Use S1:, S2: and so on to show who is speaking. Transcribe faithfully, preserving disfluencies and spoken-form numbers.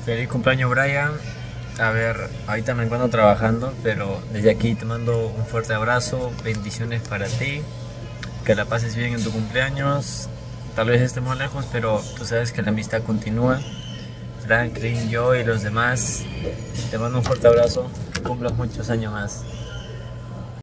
S1: Feliz cumpleaños, Brian. A ver, ahorita me encuentro trabajando, pero desde aquí te mando un fuerte abrazo, bendiciones para ti, que la pases bien en tu cumpleaños. Tal vez estemos lejos, pero tú sabes que la amistad continúa. Franklin, yo y los demás, te mando un fuerte abrazo, que cumplas muchos años más.